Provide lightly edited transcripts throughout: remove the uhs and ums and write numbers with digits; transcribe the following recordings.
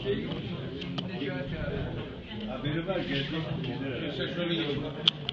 Haberi var, gezmek gider. Şöyle geçin.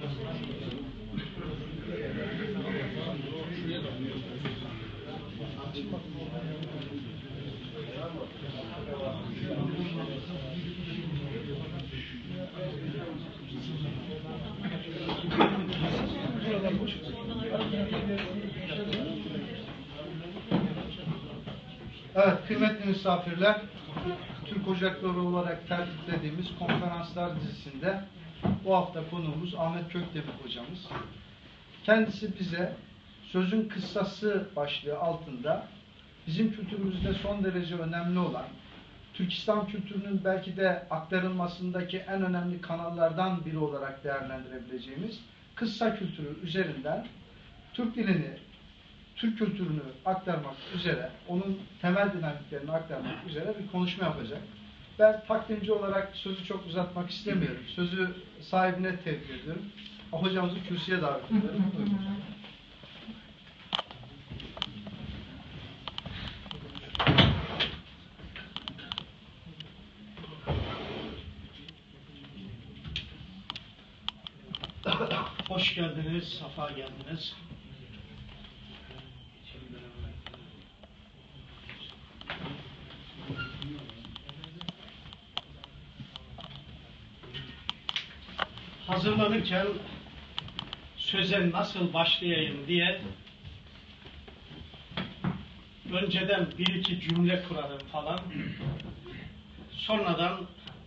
Evet, kıymetli misafirler, Türk Ocakları olarak tertiplediğimiz konferanslar dizisinde bu hafta konuğumuz Ahmet Kökdemir hocamız. Kendisi bize sözün kıssası başlığı altında bizim kültürümüzde son derece önemli olan, Türk İslam kültürünün belki de aktarılmasındaki en önemli kanallardan biri olarak değerlendirebileceğimiz kıssa kültürü üzerinden Türk dilini, Türk kültürünü aktarmak üzere, onun temel dinamiklerini aktarmak üzere bir konuşma yapacak. Ben takdimci olarak sözü çok uzatmak istemiyorum. Sözü sahibine tevdi ediyorum. Hocamızı kürsüye davet ediyorum. Hoş geldiniz, safa geldiniz. Hazırlanırken söze nasıl başlayayım diye önceden bir iki cümle kurarım falan. Sonradan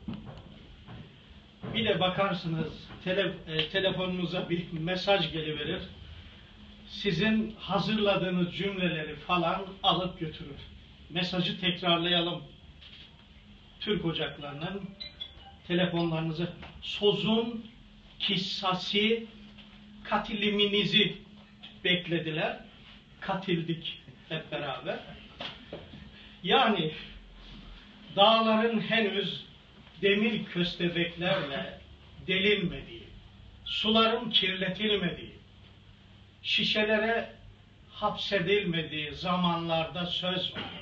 bir de bakarsınız telefonunuza bir mesaj geliverir. Sizin hazırladığınız cümleleri falan alıp götürür. Mesajı tekrarlayalım. Türk Ocakları'nın telefonlarınızı sozun kissasi katiliminizi beklediler. Katildik hep beraber. Yani dağların henüz demir köstebeklerle delinmediği, suların kirletilmediği, şişelere hapsedilmediği zamanlarda söz var.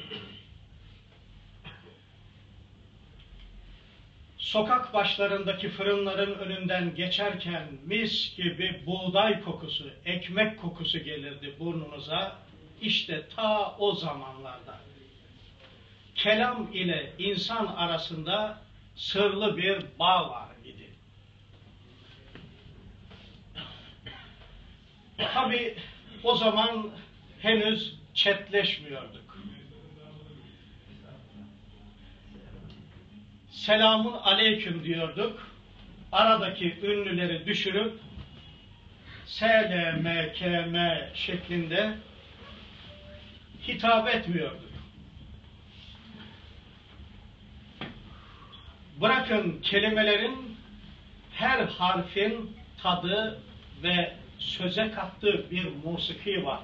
Sokak başlarındaki fırınların önünden geçerken mis gibi buğday kokusu, ekmek kokusu gelirdi burnunuza. İşte ta o zamanlarda kelam ile insan arasında sırlı bir bağ var idi. Tabii o zaman henüz chatleşmiyorduk. Selamun aleyküm diyorduk. Aradaki ünlüleri düşürüp SLMKM şeklinde hitap etmiyorduk. Bırakın kelimelerin her harfin tadı ve söze kattığı bir musiki var.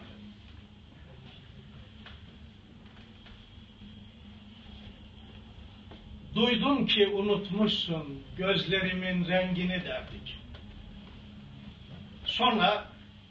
Duydum ki unutmuşsun gözlerimin rengini derdik. Sonra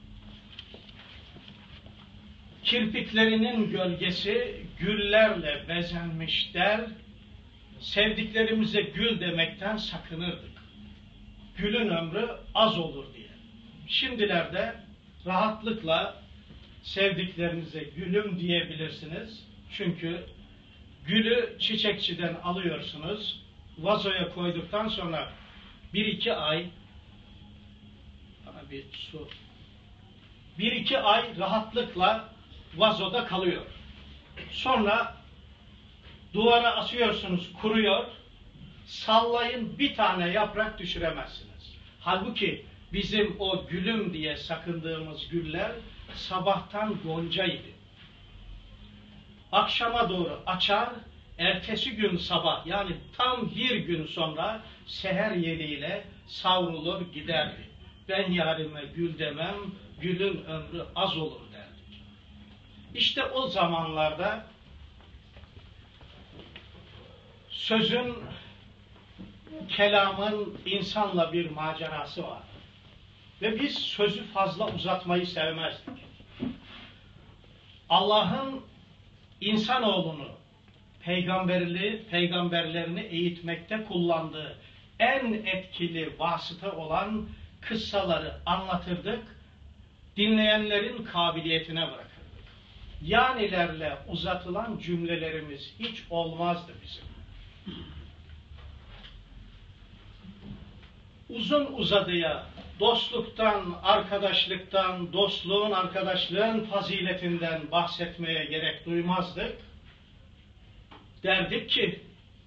kirpiklerinin gölgesi güllerle bezenmiş der, sevdiklerimize gül demekten sakınırdık. Gülün ömrü az olur diye. Şimdilerde rahatlıkla sevdiklerinize gülüm diyebilirsiniz. Çünkü gülü çiçekçiden alıyorsunuz, vazoya koyduktan sonra 1-2 ay, bana bir su, 1-2 ay rahatlıkla vazoda kalıyor. Sonra duvara asıyorsunuz, kuruyor, sallayın bir tane yaprak düşüremezsiniz. Halbuki bizim o gülüm diye sakındığımız güller sabahtan goncaydı. Akşama doğru açar, ertesi gün sabah yani tam bir gün sonra seher yeliyle savrulur giderdi. Ben yarime gül demem, gülün ömrü az olur derdik. İşte o zamanlarda sözün, kelamın insanla bir macerası var. Ve biz sözü fazla uzatmayı sevmezdik. Allah'ın insanoğlunu peygamberlerini eğitmekte kullandığı en etkili vasıta olan kıssaları anlatırdık, dinleyenlerin kabiliyetine bırakırdık. Yanilerle uzatılan cümlelerimiz hiç olmazdı bizim. Uzun uzadıya dostluktan, arkadaşlıktan, dostluğun, arkadaşlığın faziletinden bahsetmeye gerek duymazdık. Derdik ki,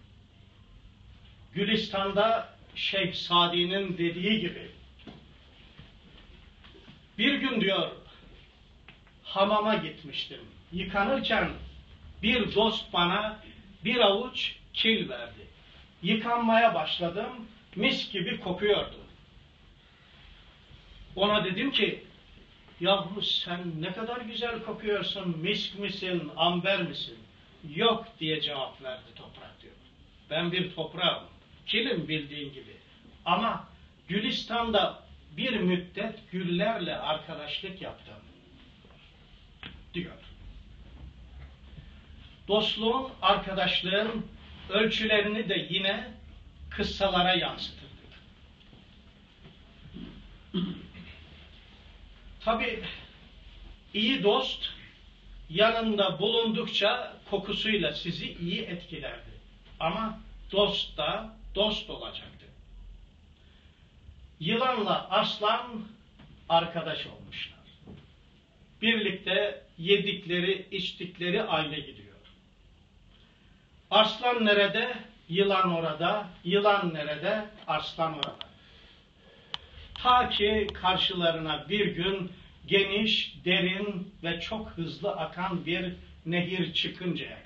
Gülistan'da Şeyh Sadi'nin dediği gibi, bir gün diyor, hamama gitmiştim. Yıkanırken bir dost bana bir avuç kil verdi. Yıkanmaya başladım, mis gibi kokuyordu. Ona dedim ki, yahu sen ne kadar güzel kokuyorsun, misk misin, amber misin? Yok diye cevap verdi toprak diyor. Ben bir toprağım, kilim bildiğin gibi. Ama Gülistan'da bir müddet güllerle arkadaşlık yaptım diyor. Dostluğun, arkadaşlığın ölçülerini de yine kıssalara yansıtırdık. Tabii iyi dost yanında bulundukça kokusuyla sizi iyi etkilerdi. Ama dost da dost olacaktı. Yılanla aslan arkadaş olmuşlar. Birlikte yedikleri, içtikleri ayrı gidiyor. Aslan nerede? Yılan orada. Yılan nerede? Aslan orada. Ta ki karşılarına bir gün geniş, derin ve çok hızlı akan bir nehir çıkıncaya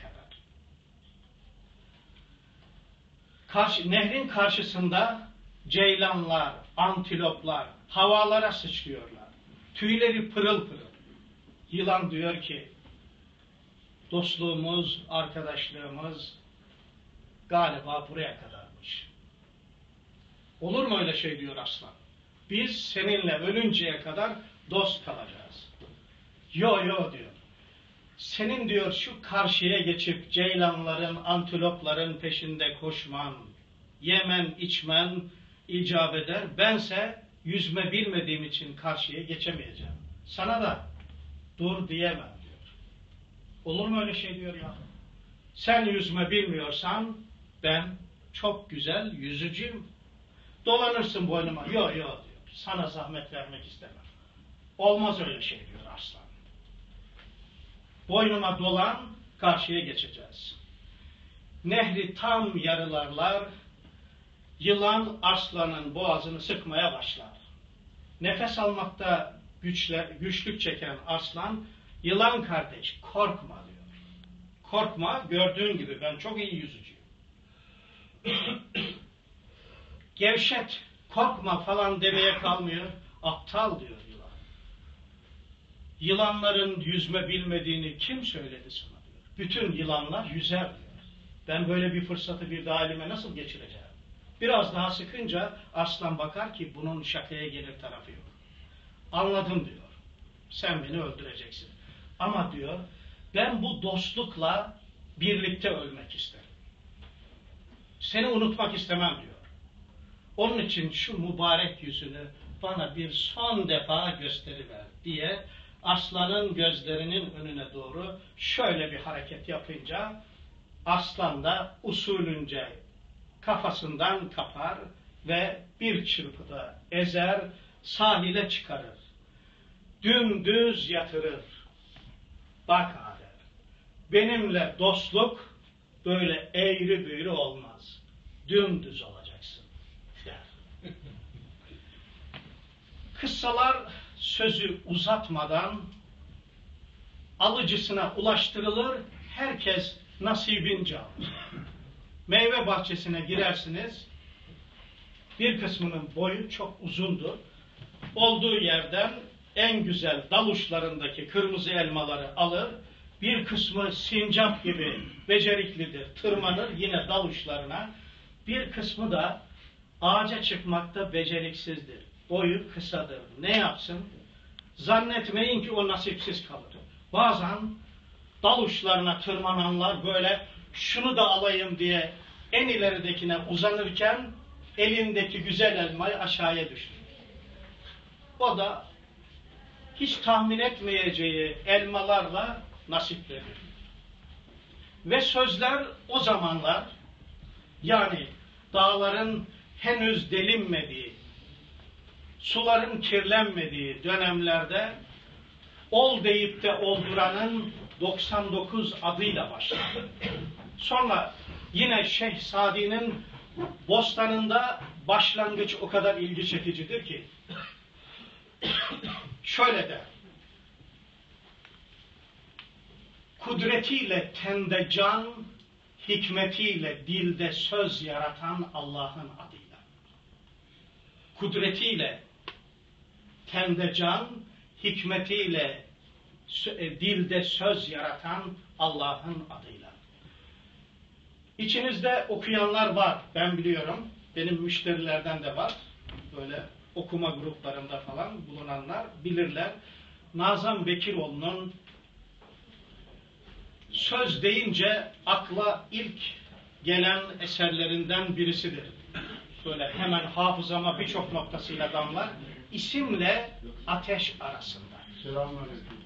kadar. Nehrin karşısında ceylanlar, antiloplar havalara sıçrıyorlar. Tüyleri pırıl pırıl. Yılan diyor ki, dostluğumuz, arkadaşlığımız galiba buraya kadarmış. Olur mu öyle şey diyor aslan. Biz seninle ölünceye kadar dost kalacağız. Yo diyor. Senin diyor şu karşıya geçip ceylanların, antilopların peşinde koşman, yemen, içmen icap eder. Bense yüzme bilmediğim için karşıya geçemeyeceğim. Sana da dur diyemem diyor. Olur mu öyle şey diyor ya? Sen yüzme bilmiyorsan ben çok güzel yüzücüyüm. Dolanırsın boynuma. Yo diyor. Sana zahmet vermek istemem. Olmaz öyle şey diyor aslan. Boynuma dolan, karşıya geçeceğiz. Nehri tam yarılarlar, yılan aslanın boğazını sıkmaya başlar. Nefes almakta güçlük çeken aslan, yılan kardeş korkma diyor. Korkma, gördüğün gibi ben çok iyi yüzücüyüm. Gevşet, korkma falan demeye kalmıyor. Aptal diyor yılan. Yılanların yüzme bilmediğini kim söyledi sana diyor. Bütün yılanlar yüzer diyor. Ben böyle bir fırsatı bir daha elime nasıl geçireceğim? Biraz daha sıkınca aslan bakar ki bunun şakaya gelir tarafı yok. Anladım diyor. Sen beni öldüreceksin. Ama diyor ben bu dostlukla birlikte ölmek isterim. Seni unutmak istemem diyor. Onun için şu mübarek yüzünü bana bir son defa gösteriver diye aslanın gözlerinin önüne doğru şöyle bir hareket yapınca aslan da usulünce kafasından kapar ve bir çırpıda ezer, sahile çıkarır. Dümdüz yatırır. Bak Adem, benimle dostluk böyle eğri büğrü olmaz. Dümdüz olacaksın der. Kıssalar sözü uzatmadan alıcısına ulaştırılır, herkes nasibince alır. Meyve bahçesine girersiniz, bir kısmının boyu çok uzundur. Olduğu yerden en güzel dal uçlarındaki kırmızı elmaları alır, bir kısmı sincap gibi beceriklidir, tırmanır yine dal uçlarına, bir kısmı da ağaca çıkmakta beceriksizdir, boyu kısadır. Ne yapsın? Zannetmeyin ki o nasipsiz kalır. Bazen dal uçlarına tırmananlar böyle şunu da alayım diye en ileridekine uzanırken elindeki güzel elmayı aşağıya düştü. O da hiç tahmin etmeyeceği elmalarla nasiplenir. Ve sözler o zamanlar, yani dağların henüz delinmediği, suların kirlenmediği dönemlerde ol deyip de olduranın 99 adıyla başladı. Sonra yine Şeyh Sadi'nin Bostanı'nda başlangıç o kadar ilgi çekicidir ki şöyle der: kudretiyle tende can, hikmetiyle dilde söz yaratan Allah'ın adıyla. Kudretiyle tende can, hikmetiyle dilde söz yaratan Allah'ın adıyla. İçinizde okuyanlar var, ben biliyorum. Benim müşterilerden de var. Böyle okuma gruplarında falan bulunanlar bilirler. Nazım Bekiroğlu'nun söz deyince akla ilk gelen eserlerinden birisidir. Böyle hemen hafızama birçok noktasıyla damlar. İsimle ateş arasında. Selamünaleyküm.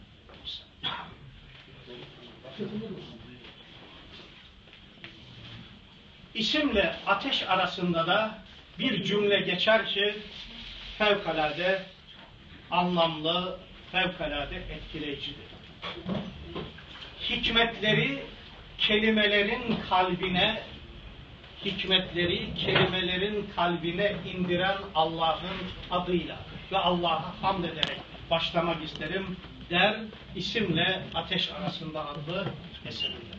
İsimle ateş arasında da bir cümle geçer ki fevkalade anlamlı, fevkalade etkileyicidir. Hikmetleri kelimelerin kalbine indiren Allah'ın adıyla ve Allah'a hamd ederek başlamak isterim der isimle ateş arasında adlı eserinde.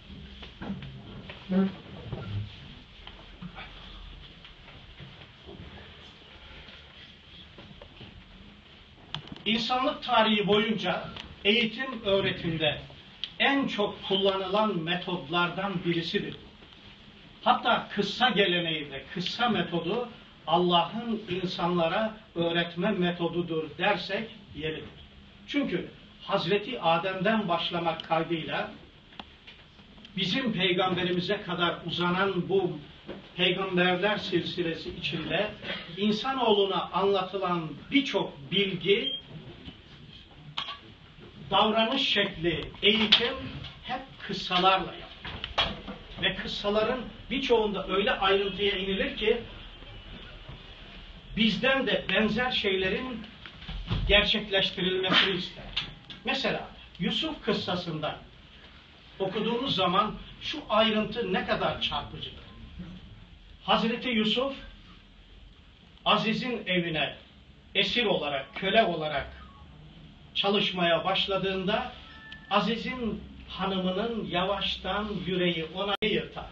İnsanlık tarihi boyunca eğitim öğretimde en çok kullanılan metodlardan birisidir. Hatta kıssa geleneğinde kıssa metodu Allah'ın insanlara öğretme metodudur dersek yeridir. Çünkü Hazreti Adem'den başlamak kaydıyla bizim peygamberimize kadar uzanan bu peygamberler silsilesi içinde insanoğluna anlatılan birçok bilgi, davranış şekli, eğitim hep kıssalarla yapılır. Ve kıssaların birçoğunda öyle ayrıntıya inilir ki bizden de benzer şeylerin gerçekleştirilmesini ister. Mesela Yusuf kıssasında okuduğumuz zaman şu ayrıntı ne kadar çarpıcıdır. Hazreti Yusuf Aziz'in evine esir olarak, köle olarak çalışmaya başladığında Aziz'in hanımının yavaştan yüreği ona yırtar.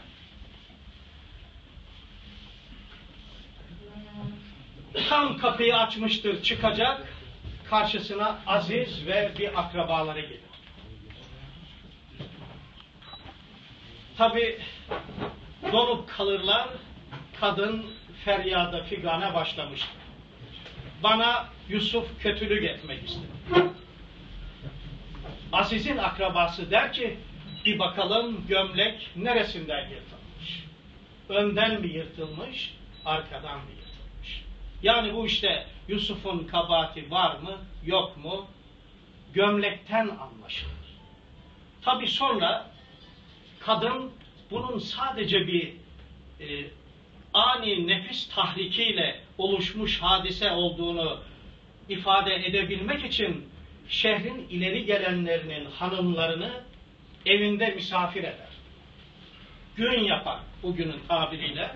Tam kapıyı açmıştır, çıkacak, karşısına Aziz ve bir akrabaları gelir. Tabi donup kalırlar, kadın feryada figana başlamıştır. Bana Yusuf kötülük etmek istedi. Aziz'in akrabası der ki, bir bakalım gömlek neresinden yırtılmış? Önden mi yırtılmış, arkadan mı yırtılmış? Yani bu işte Yusuf'un kabahati var mı, yok mu? Gömlekten anlaşılır. Tabi sonra kadın bunun sadece bir ani nefis tahrikiyle oluşmuş hadise olduğunu ifade edebilmek için şehrin ileri gelenlerinin hanımlarını evinde misafir eder. Gün yapar bugünün tabiriyle.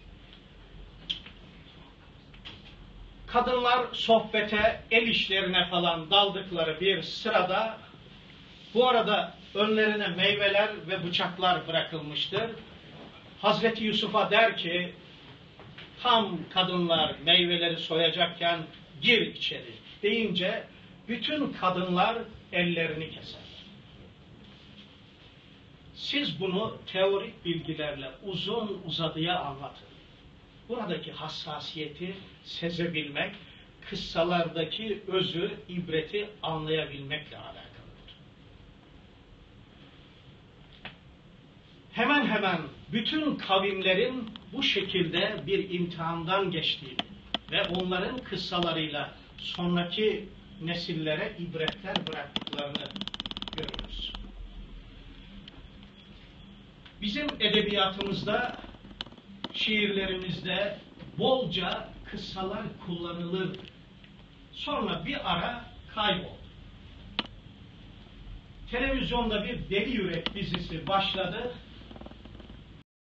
Kadınlar sohbete, el işlerine falan daldıkları bir sırada bu arada önlerine meyveler ve bıçaklar bırakılmıştır. Hazreti Yusuf'a der ki, tam kadınlar meyveleri soyacakken gir içeri deyince bütün kadınlar ellerini keser. Siz bunu teorik bilgilerle uzun uzadıya anlatın. Buradaki hassasiyeti sezebilmek, kıssalardaki özü, ibreti anlayabilmekle alakalıdır. Hemen hemen bütün kavimlerin bu şekilde bir imtihandan geçtiğini ve onların kıssalarıyla sonraki nesillere ibretler bıraktıklarını görüyoruz. Bizim edebiyatımızda, şiirlerimizde bolca kıssalar kullanılır. Sonra bir ara kayboldu. Televizyonda bir Deli Yürek dizisi başladı.